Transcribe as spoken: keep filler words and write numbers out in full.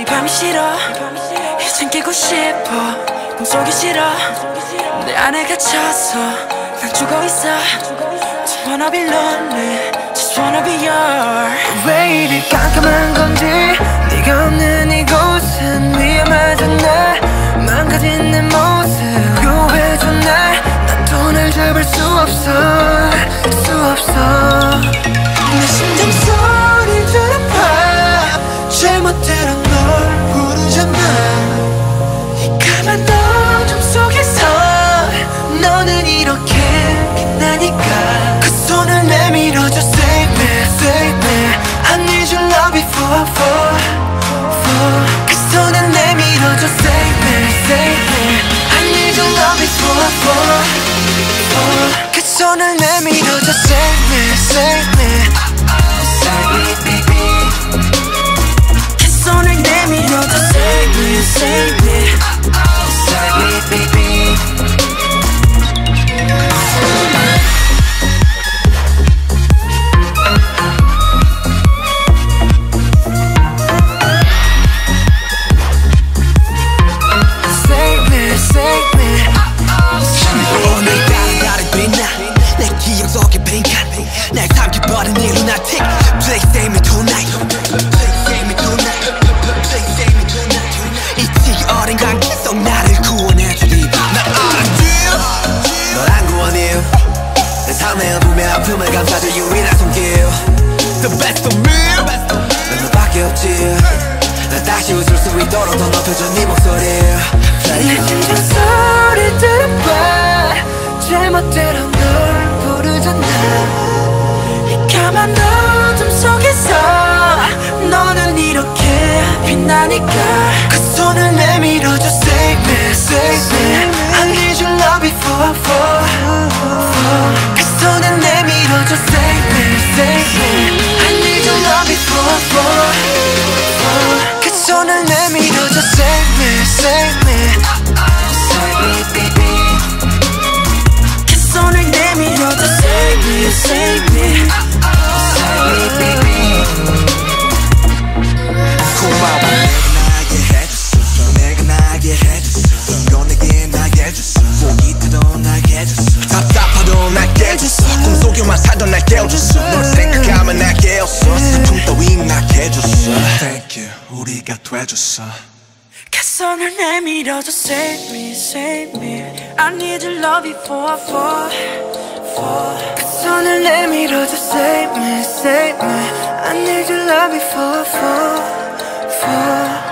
이 밤이 싫어 이젠 깨고 싶어 꿈속이 싫어 내 안에 갇혀서 난 죽어있어 Just wanna be lonely Just wanna be yours 왜 이리 깜깜한 건지 네가 없는 이곳은 위험하잖아 망가진 내 모습 유해져 날 난 돈을 잡을 수 없어 수 없어 내 심장 소리 들어봐 잘못대로 널 부르잖아 이 까만 어둠 속에서 너는 이렇게 빛나니까 그 손을 내밀어줘 Save me, save me I need your love before, for, for 그 손을 내밀어줘 Save me, save me I need your love before, for, for 그 손을 내밀어줘 Save me, save me Save me, baby 그 손을 내밀어줘 Save me, save me Save me, baby 날 삼켜버린 이 lunatic Please save me tonight Please save me tonight Please save me tonight 이 어린 관계 속 나를 구원해주리 난 알았지 널 안 구원해 내 삶의 어둠의 아픔을 감싸줄 유일한 손길 The best of me 난 너밖에 없지 난 다시 웃을 수 있도록 더 높여줘 네 목소리 내 심장 소리 들어봐 잘못대로 널 부르잖아 까만 어둠 속에서 너는 이렇게 빛나니까 그 손을 내밀어줘 Save me, save me I need your love before, for, for 그 손을 내밀어줘 Save me, save me I need your love before, for, for 그 손을 내밀어줘 Save me, save me Save me, baby 그 손을 내밀어줘 Save me, save me 고마워 내가 나게 해줬어 내가 나게 해줬어 넌 내게 나게 해줬어 꼭 이대로 나게 해줬어 답답하도 나게 해줬어 꿈속에만 살던 날 깨워줬어 널 생각하면 날 깨웠어 슬픔 따위 나게 해줬어 Thank you 우리가 돼줬어 그 손을 내밀어줘 Save me, save me I need your love before, for, for 그 손을 내밀어줘 Save me, save me I need your love before, for, for